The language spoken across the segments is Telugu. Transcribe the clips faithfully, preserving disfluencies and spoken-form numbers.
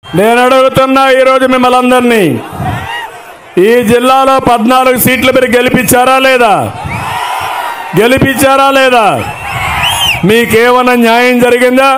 నేను అడుగుతున్నా ఈరోజు మిమ్మల్ని అందరినీ, ఈ జిల్లాలో పద్నాలుగు సీట్లు మీరు గెలిపించారా లేదా? గెలిపించారా లేదా? మీకేమైనా న్యాయం జరిగిందా?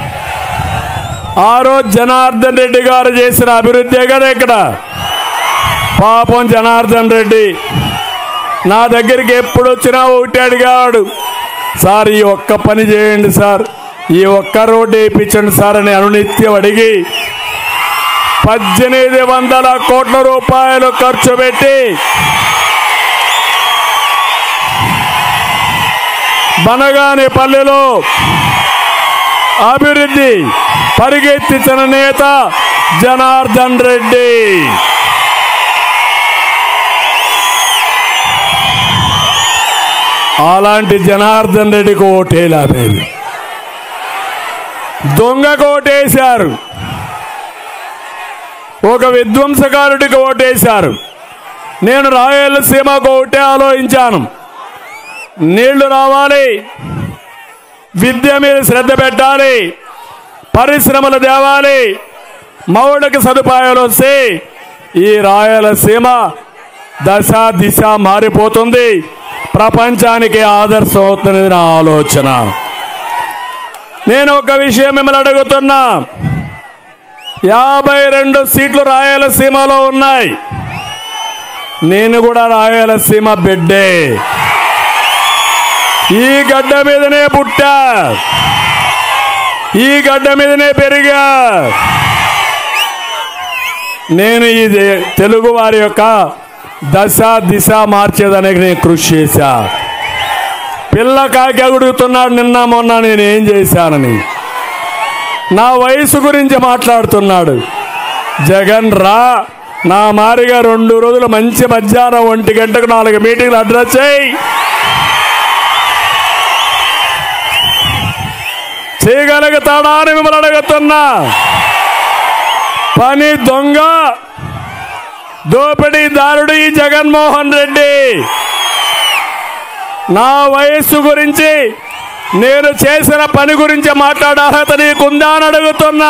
ఆ రోజు జనార్దన్ రెడ్డి గారు చేసిన అభివృద్ధి కదా ఇక్కడ. పాపం జనార్దన్ రెడ్డి నా దగ్గరికి ఎప్పుడు వచ్చినా ఒకటి అడిగాడు, సార్ ఈ ఒక్క పని చేయండి సార్, ఈ ఒక్క రోడ్డు వేయించండి సార్ అని అనునిత్యం అడిగి పద్దెనిమిది వందల కోట్ల రూపాయలు ఖర్చు పెట్టి బనగానిపల్లిలో అభివృద్ధి పరిగెత్తించిన నేత జనార్దన్ రెడ్డి. అలాంటి జనార్దన్ రెడ్డికి ఓటేలాలేదు, దొంగకు ఓటేశారు, ఒక విధ్వంసకారుడికి ఓటేశారు. నేను రాయలసీమకు ఒకటే ఆలోచించాను, నీళ్లు రావాలి, విద్య మీద శ్రద్ధ పెట్టాలి, పరిశ్రమలు తేవాలి, మౌలిక సదుపాయాలు వస్తే ఈ రాయలసీమ దశ దిశ మారిపోతుంది, ప్రపంచానికి ఆదర్శం అవుతుంది నా ఆలోచన. నేను ఒక విషయం మిమ్మల్ని అడుగుతున్నా, యాభై రెండు సీట్లు రాయలసీమలో ఉన్నాయి. నేను కూడా రాయలసీమ బిడ్డే, ఈ గడ్డ మీదనే పుట్టా, ఈ గడ్డ మీదనే పెరిగా. నేను ఈ తెలుగు వారి యొక్క దశ దిశ మార్చేదానికి నేను కృషి చేశా. పిల్ల కాకి అడుగుతున్నాడు నిన్న మొన్న నేను ఏం చేశానని, నా వయసు గురించి మాట్లాడుతున్నాడు. జగన్ రా, నా మారిగా రెండు రోజులు మంచి మధ్యాహ్నం ఒంటి గంటకు నాలుగు మీటింగ్లు అడ్రస్ చేయి, చేయగలుగుతాడా అని మిమ్మల్ని అడుగుతున్నా. పని దొంగ దోపిడీదారుడు ఈ జగన్మోహన్ రెడ్డి. నా వయస్సు గురించి, నేను చేసిన పని గురించి మాట్లాడే అర్హత నీకుందా అని అడుగుతున్నా.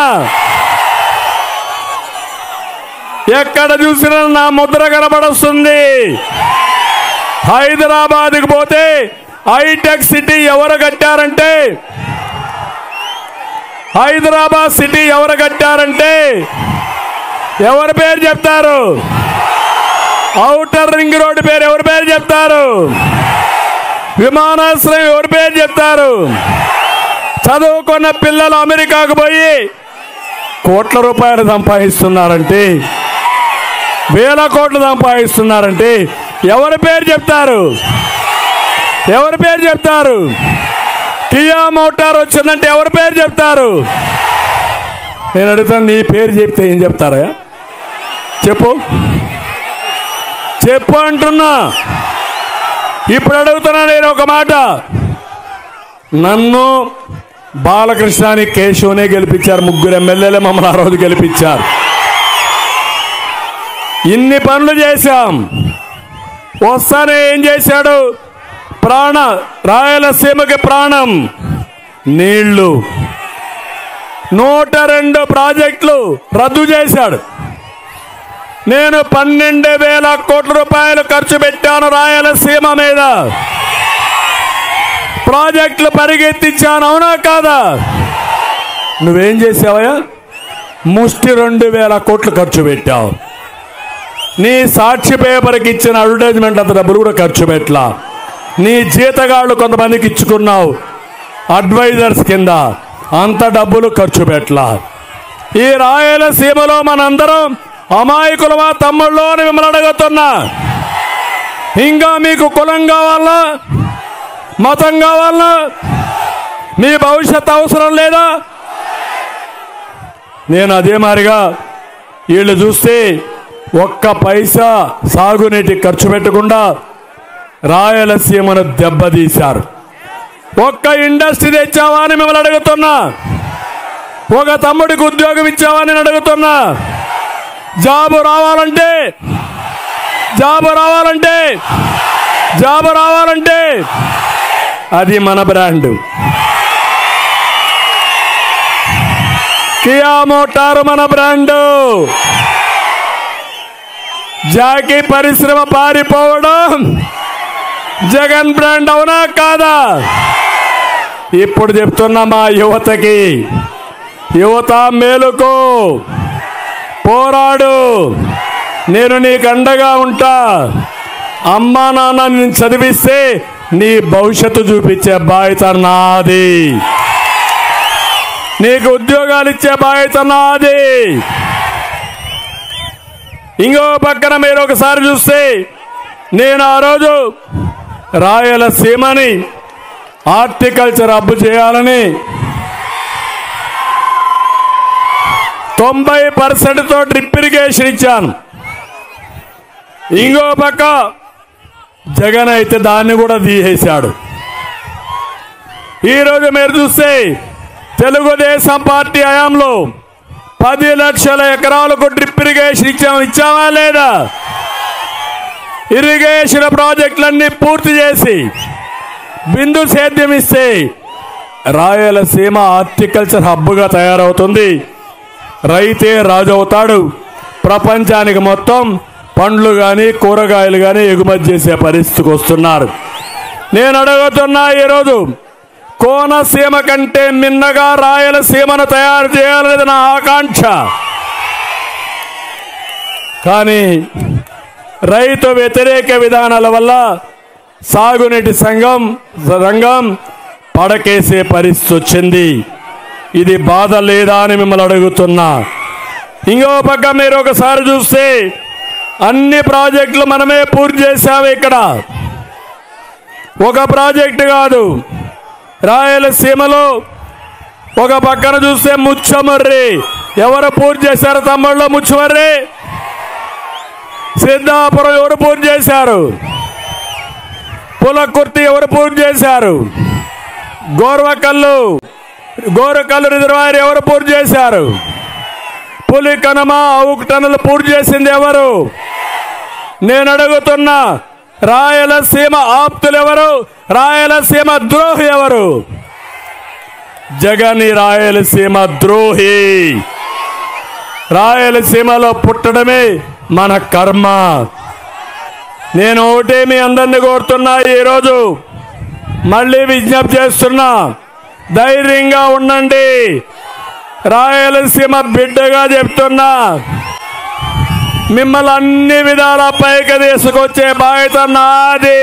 ఎక్కడ చూసినా నా ముద్ర కనబడుస్తుంది. హైదరాబాద్కి పోతే హైటెక్ సిటీ ఎవరు కట్టారంటే, హైదరాబాద్ సిటీ ఎవరు కట్టారంటే ఎవరి పేరు చెప్తారు? ఔటర్ రింగ్ రోడ్డు పేరు ఎవరి పేరు చెప్తారు? విమానాశ్రయం ఎవరి పేరు చెప్తారు? చదువుకున్న పిల్లలు అమెరికాకు పోయి కోట్ల రూపాయలు సంపాదిస్తున్నారంటే, వేల కోట్లు సంపాదిస్తున్నారంటే ఎవరి పేరు చెప్తారు? ఎవరి పేరు చెప్తారు? కియా మోటార్ వచ్చిందంటే ఎవరి పేరు చెప్తారు? నేను అడుగుతాను, నీ పేరు చెప్తే ఏం చెప్తారా? చెప్పు చెప్పు అంటున్నా. ఇప్పుడు అడుగుతున్నా నేను ఒక మాట, నన్ను బాలకృష్ణని కేశవనే గెలిపించారు, ముగ్గురు ఎమ్మెల్యేలే మమ్మల్ని ఆ రోజు గెలిపించారు. ఇన్ని పనులు చేశాం, వస్తానే ఏం చేశాడు? ప్రాణ రాయలసీమకి ప్రాణం నీళ్లు, నూట రెండు ప్రాజెక్టులు రద్దు చేశాడు. నేను పన్నెండు వేల కోట్ల రూపాయలు ఖర్చు పెట్టాను రాయలసీమ మీద, ప్రాజెక్టులు పరిగెత్తించాను, అవునా కాదా? నువ్వేం చేసావయ్యా? ముష్టి రెండు వేల కోట్లు ఖర్చు పెట్టావు. నీ సాక్షి పేపర్కి ఇచ్చిన అడ్వర్టైజ్మెంట్ అంత డబ్బులు కూడా ఖర్చు పెట్టలా. నీ జీతగాళ్ళు కొంతమందికి ఇచ్చుకున్నావు అడ్వైజర్స్ కింద, అంత డబ్బులు ఖర్చు పెట్టలా. ఈ రాయలసీమలో మనందరం అమాయకులమా తమ్ముళ్ళు అని మిమ్మల్ని అడుగుతున్నా. ఇంకా మీకు కులం కావాలా, మతం కావాలా, మీ భవిష్యత్ అవసరం లేదా? నేను అదే మారిగా వీళ్ళు చూస్తే ఒక్క పైసా సాగునీటి ఖర్చు పెట్టకుండా రాయలసీమను దెబ్బతీశారు. ఒక్క ఇండస్ట్రీ తెచ్చావా అని మిమ్మల్ని అడుగుతున్నా. ఒక తమ్ముడికి ఉద్యోగం ఇచ్చావా అని అడుగుతున్నా. జాబు రావాలంటే జాబు రావాలంటే జాబు రావాలంటే అది మన బ్రాండ్. కియా మోటార్ మన బ్రాండు. జాకీ పరిశ్రమ పారిపోవడం జగన్ బ్రాండ్, అవునా కాదా? ఇప్పుడు చెప్తున్నా మా యువతకి, యువత మేలుకో, పోరాడు, నేను నీకు అండగా ఉంటా. అమ్మా నాన్న నేను చదివిస్తే నీ భవిష్యత్తు చూపించే బాధ్యత నాది, నీకు ఉద్యోగాలు ఇచ్చే బాధ్యత నాది. ఇంకో పక్కన మీరు ఒకసారి చూస్తే, నేను ఆ రోజు రాయలసీమని హార్టికల్చర్ హబ్ చేయాలని తొంభై పర్సెంట్తో డ్రిప్ ఇరిగేషన్ ఇచ్చాను. ఇంకో పక్క జగన్ అయితే దాన్ని కూడా తీసేశాడు. ఈరోజు మీరు చూస్తే తెలుగుదేశం పార్టీ హయాంలో పది లక్షల ఎకరాలకు డ్రిప్ ఇరిగేషన్ ఇచ్చాము, ఇచ్చామా లేదా? ఇరిగేషన్ ప్రాజెక్టులన్నీ పూర్తి చేసి బిందు సేద్యం ఇస్తే రాయలసీమ హార్టికల్చర్ హబ్గా తయారవుతుంది. రైతే రాజు అవుతాడు. ప్రపంచానికి మొత్తం పండ్లు కానీ కూరగాయలు కానీ ఎగుమతి చేసే పరిస్థితికి వస్తున్నారు. నేను అడుగుతున్నా, ఈరోజు కోనసీమ కంటే మిన్నగా రాయలసీమను తయారు చేయాలనేది నా ఆకాంక్ష. కానీ రైతు వ్యతిరేక విధానాల వల్ల సాగునీటి సంఘం రంగం పడకేసే పరిస్థితి వచ్చింది. ఇది బాధ లేదా అని మిమ్మల్ని అడుగుతున్నా. ఇంకో పక్క మీరు ఒకసారి చూస్తే అన్ని ప్రాజెక్టులు మనమే పూర్తి చేశాము. ఇక్కడ ఒక ప్రాజెక్టు కాదు, రాయలసీమలో ఒక పక్కన చూస్తే ముచ్చమర్రి ఎవరు పూర్తి చేశారు? తమ్ముళ్ళు ముచ్చమర్రి. సిద్ధాపురం ఎవరు పూర్తి చేశారు? పులకుర్తి ఎవరు పూర్తి చేశారు? గోర్వకల్లు గోరకల్లు రిజర్వాయర్ ఎవరు పూర్తి చేశారు? పులి కనమ అవుకు టన్నులు పూర్తి చేసింది ఎవరు? నేను అడుగుతున్నా, రాయలసీమ ఆప్తులు ఎవరు? రాయలసీమ ద్రోహి ఎవరు? జగన్ రాయలసీమ ద్రోహి. రాయలసీమలో పుట్టడమే మన కర్మ. నేను ఒకటే మీ అందరినీ కోరుతున్నా, ఈరోజు మళ్ళీ విజ్ఞప్తి చేస్తున్నా, ధైర్యంగా ఉండండి. రాయలసీమ బిడ్డగా చెప్తున్నా, మిమ్మల్ని అన్ని విధాల పైకి తీసుకొచ్చే బాధ్యత నాది.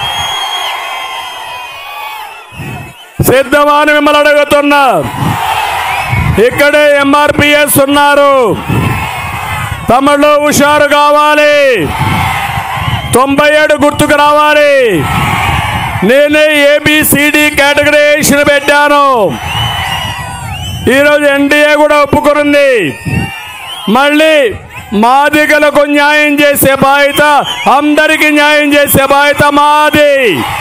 సిద్ధమని మిమ్మల్ని అడుగుతున్నా. ఇక్కడే ఎంఆర్పిఎస్ ఉన్నారు, తమలో హుషారు కావాలి. తొంభై ఏడు గుర్తుకు రావాలి. నేనే ఏబిసిడి కేటగరైజేషన్ పెట్టాను. ఈరోజు ఎన్డీఏ కూడా ఒప్పుకున్నది. మళ్ళీ మాదిగలకు న్యాయం చేసే బాధ్యత, అందరికీ న్యాయం చేసే బాధ్యత మాది.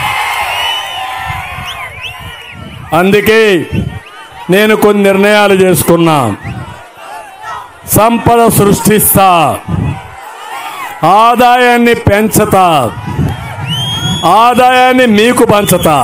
అందుకే నేను కొన్ని నిర్ణయాలు చేసుకున్నా. సంపద సృష్టిస్తా, ఆదాయాన్ని పెంచుతా, ఆదాయాన్ని మీకు పంచుతా.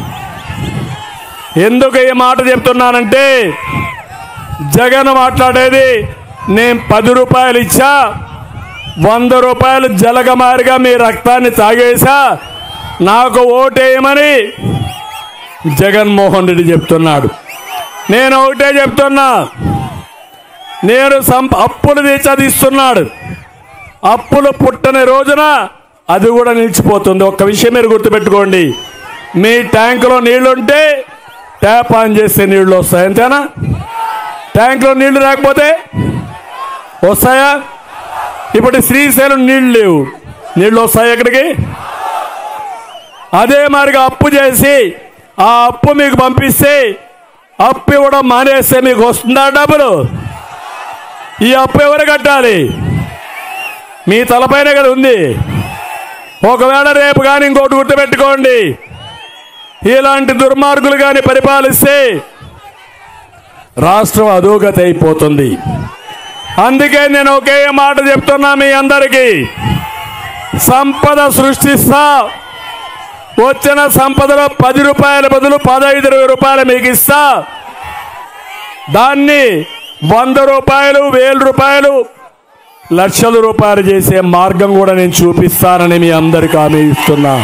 ఎందుకు ఈ మాట చెప్తున్నానంటే, జగన్ మాట్లాడేది నేను పది రూపాయలు ఇచ్చా, వంద రూపాయలు జలగమారిగా మీ రక్తాన్ని తాగేసా, నాకు ఓటేయమని జగన్మోహన్ రెడ్డి చెప్తున్నాడు. నేను ఒకటే చెప్తున్నా, నేను సంప అప్పులు తీర్చదిస్తున్నాడు. అప్పులు పుట్టని రోజున అది కూడా నిలిచిపోతుంది. ఒక్క విషయం మీరు గుర్తుపెట్టుకోండి, మీ ట్యాంకులో నీళ్లుంటే ట్యాప్ ఆన్ చేస్తే నీళ్లు వస్తాయి, అంతేనా? ట్యాంకులో నీళ్లు రాకపోతే వస్తాయా? ఇప్పుడు శ్రీశైలం నీళ్లు లేవు, నీళ్లు వస్తాయి ఎక్కడికి? అదే మరిగా అప్పు చేసి ఆ అప్పు మీకు పంపిస్తే, అప్పు ఇవ్వడం మానేస్తే మీకు వస్తుందా డబ్బులు? ఈ అప్పు ఎవరు కట్టాలి? మీ తలపైన కదా ఉంది. ఒకవేళ రేపు కానీ ఇంకోటి గుర్తుపెట్టుకోండి, ఇలాంటి దుర్మార్గులు కానీ పరిపాలిస్తే రాష్ట్రం అధోగతి అయిపోతుంది. అందుకే నేను ఒకే మాట చెప్తున్నా మీ అందరికీ, సంపద సృష్టిస్తా. వచ్చిన సంపదలో పది రూపాయల బదులు పదహైదు ఇరవై రూపాయలు మీకు ఇస్తా. దాన్ని వంద రూపాయలు వేల రూపాయలు లక్షల రూపాయలు చేసే మార్గం కూడా నేను చూపిస్తానని మీ అందరికీ హామీ ఇస్తున్నా.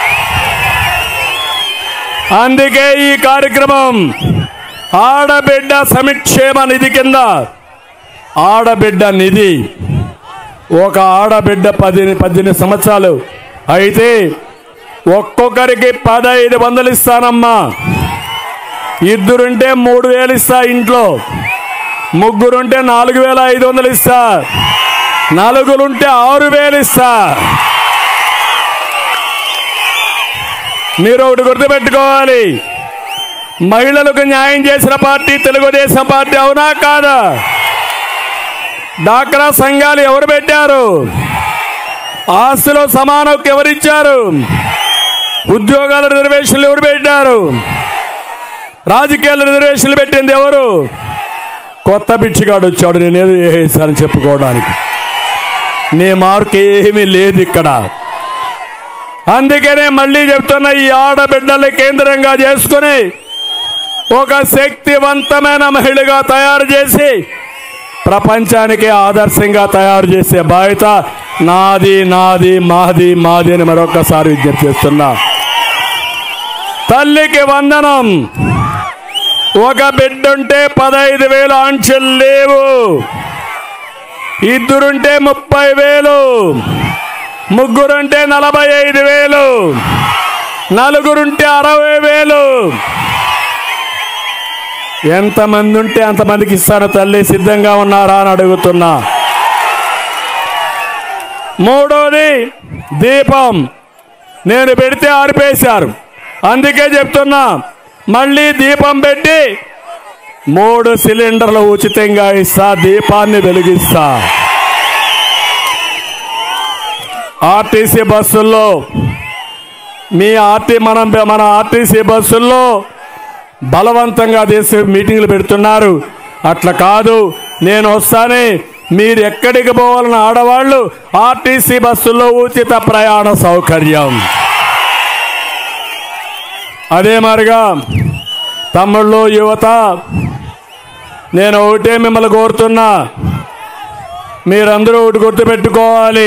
అందుకే ఈ కార్యక్రమం ఆడబిడ్డ సంక్షేమ నిధి కింద ఆడబిడ్డ నిధి ఒక ఆడబిడ్డ పది పద్దెనిమిది సంవత్సరాలు అయితే ఒక్కొక్కరికి పదహైదు వందలు ఇస్తానమ్మా. ఇద్దరుంటే మూడు వేలు ఇస్తా, ఇంట్లో ముగ్గురుంటే నాలుగు వేల ఐదు వందలు ఇస్తా, నలుగురుంటే ఆరు వేలు ఇస్తా. మీరు ఒకటి గుర్తుపెట్టుకోవాలి, మహిళలకు న్యాయం చేసిన పార్టీ తెలుగుదేశం పార్టీ, అవునా కాదా? డాక్రా సంఘాలు ఎవరు పెట్టారు? ఆస్తిలో సమాన హక్కు ఎవరిచ్చారు? ఉద్యోగాల రిజర్వేషన్లు ఎవరు పెట్టారు? రాజకీయాల రిజర్వేషన్లు పెట్టింది ఎవరు? కొత్త బిచ్చిగాడు వచ్చాడు నేనేదో వేసానని చెప్పుకోవడానికి. నీ మార్కు ఏమీ లేదు ఇక్కడ. అందుకనే మళ్ళీ చెప్తున్న, ఈ ఆడబిడ్డల్ని కేంద్రంగా చేసుకుని ఒక శక్తివంతమైన మహిళగా తయారు చేసి ప్రపంచానికి ఆదర్శంగా తయారు చేసే బాధ్యత నాది నాది మాది మాది అని మరొకసారి విజ్ఞప్తి చేస్తున్నా. తల్లికి వందనం. ఒక బిడ్డుంటే పదహైదు వేలు ఆంక్షలు లేవు, ఇద్దరుంటే ముప్పై వేలు, ముగ్గురుంటే నలభై ఐదు వేలు, నలుగురుంటే అరవై వేలు. ఎంతమంది ఉంటే అంతమందికి ఇస్తాను. తల్లి సిద్ధంగా ఉన్నారా అని అడుగుతున్నా. మూడోది దీపం. నేను పెడితే ఆరిపేశారు, అందుకే చెప్తున్నా, మళ్ళీ దీపం పెట్టి మూడు సిలిండర్లు ఉచితంగా ఇస్తా, దీపాన్ని వెలిగిస్తా. ఆర్టీసీ బస్సుల్లో మీ ఆర్టీ మనం మన ఆర్టీసీ బస్సుల్లో బలవంతంగా చేసే మీటింగ్లు పెడుతున్నారు. అట్లా కాదు, నేను వస్తానే, మీరు ఎక్కడికి పోవాలని ఆడవాళ్ళు ఆర్టీసీ బస్సుల్లో ఉచిత ప్రయాణ సౌకర్యం. అదే మరిగా తమ్ముళ్ళు, యువత, నేను ఒకటే మిమ్మల్ని కోరుతున్నా, మీరందరూ ఒకటి గుర్తుపెట్టుకోవాలి.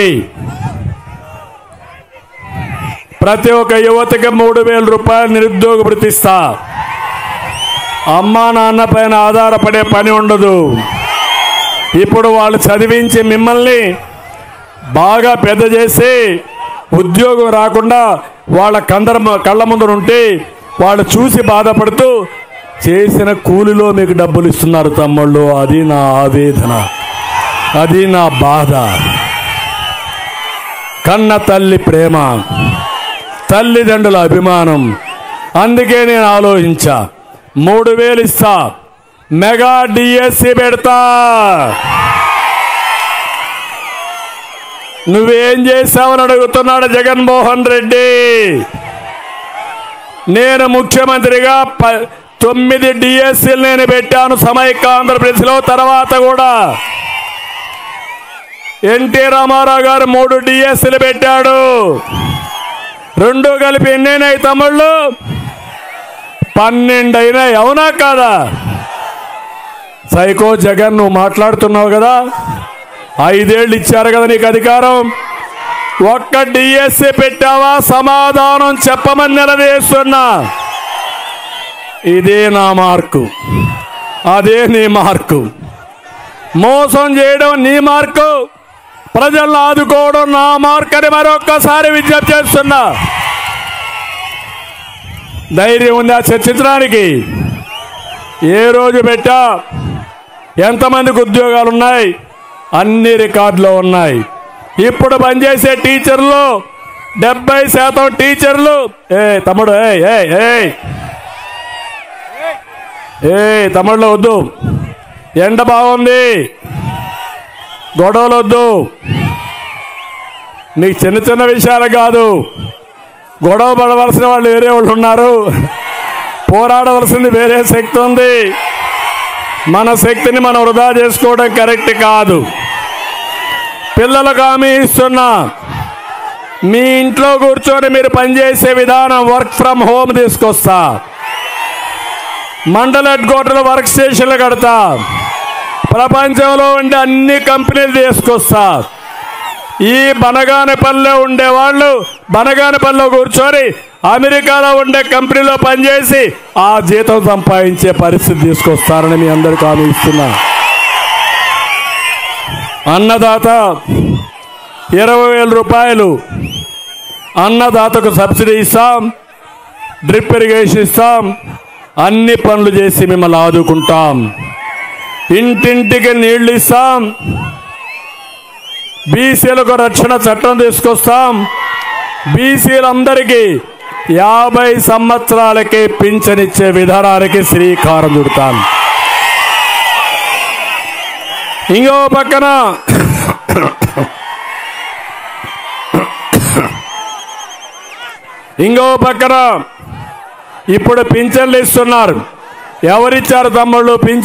ప్రతి ఒక్క యువతకి మూడు వేల రూపాయలు నిరుద్యోగ భృతి ఇస్తా. అమ్మా నాన్న పైన ఆధారపడే పని ఉండదు. ఇప్పుడు వాళ్ళు చదివించి మిమ్మల్ని బాగా పెద్ద చేసి ఉద్యోగం రాకుండా వాళ్ళ కందర కళ్ళ ముందర ఉంటే వాళ్ళు చూసి బాధపడుతూ చేసిన కూలిలో మీకు డబ్బులు ఇస్తున్నారు తమ్ముళ్ళు. అది నా ఆవేదన, అది నా బాధ. కన్న తల్లి ప్రేమ, తల్లిదండ్రుల అభిమానం. అందుకే నేను ఆలోచించా, మూడు వేలు ఇస్తా, మెగా డిఎస్సి పెడతా. నువ్వేం చేశావని అడుగుతున్నాడు జగన్మోహన్ రెడ్డి. నేను ముఖ్యమంత్రిగా తొమ్మిది డిఎస్సీలు నేను పెట్టాను సమైక్య ఆంధ్రప్రదేశ్లో. తర్వాత కూడా ఎన్టీ రామారావు గారు మూడు డిఎస్సీలు పెట్టాడు. రెండు కలిపి ఎన్నైనాయి తమ్ముళ్ళు? పన్నెండు అయినాయి, అవునా కాదా? సైకో జగన్, నువ్వు మాట్లాడుతున్నావు కదా, ఐదేళ్ళు ఇచ్చారు కదా నీకు అధికారం, ఒక్క డిఎస్సీ పెట్టావా? సమాధానం చెప్పమని నిలదీస్తున్నా. ఇదే నా మార్కు, అదే నీ మార్కు. మోసం చేయడం నీ మార్కు, ప్రజలను ఆదుకోవడం నా మార్కు అని మరొక్కసారి విజ్ఞప్తి చేస్తున్నా. ధైర్యం ఉందా చర్చించడానికి? ఏ రోజు పెట్టా, ఎంతమందికి ఉద్యోగాలు ఉన్నాయి, అన్ని రికార్డులో ఉన్నాయి. ఇప్పుడు పనిచేసే టీచర్లు డెబ్బై శాతం టీచర్లు. ఏ తమ్ముడు, ఏ ఏ ఏ తమ్ముళ్ళు వద్దు, ఎండ బాగుంది, గొడవలు వద్దు. నీకు చిన్న చిన్న విషయాలు కాదు, గొడవ పడవలసిన వాళ్ళు వేరే వాళ్ళు ఉన్నారు, పోరాడవలసింది వేరే శక్తి ఉంది. మన శక్తిని మనం వృధా చేసుకోవడం కరెక్ట్ కాదు. పిల్లలకు హామీ ఇస్తున్నా, మీ ఇంట్లో కూర్చొని మీరు పనిచేసే విధానం వర్క్ ఫ్రమ్ హోమ్ తీసుకొస్తా. మండల హెడ్ క్వార్టర్లో వర్క్ స్టేషన్లు కడతా. ప్రపంచంలో ఉండే అన్ని కంపెనీలు తీసుకొస్తా. ఈ బనగానపల్లిలో ఉండేవాళ్ళు బనగానపల్లిలో కూర్చొని అమెరికాలో ఉండే కంపెనీలో పనిచేసి ఆ జీతం సంపాదించే పరిస్థితి తీసుకొస్తారని మీ అందరికీ హామీ ఇస్తున్నా. అన్నదాత ఇరవై వేల రూపాయలు అన్నదాతకు సబ్సిడీ ఇస్తాం, డ్రిప్ ఇరిగేషన్ ఇస్తాం, అన్ని పనులు చేసి మిమ్మల్ని ఆదుకుంటాం. ఇంటింటికి నీళ్లు ఇస్తాం, బీసీలకు రక్షణ చట్టం తీసుకొస్తాం, బీసీలందరికీ యాభై సంవత్సరాలకే పింఛనిచ్చే విధానానికి శ్రీకారం చుడతాం. ఇంకో పక్కన ఇంకో పక్కన ఇప్పుడు పింఛన్లు ఇస్తున్నారు. ఎవరిచ్చారు తమ్ముళ్ళు పింఛన్?